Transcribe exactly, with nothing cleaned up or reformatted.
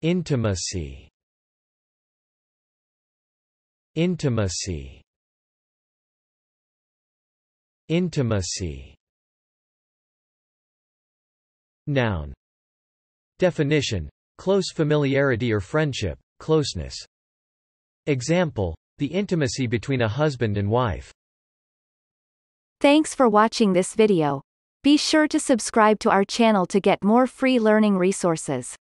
Intimacy. Intimacy. Intimacy. Noun. Definition: close familiarity or friendship, closeness. Example: the intimacy between a husband and wife. Thanks for watching this video. Be sure to subscribe to our channel to get more free learning resources.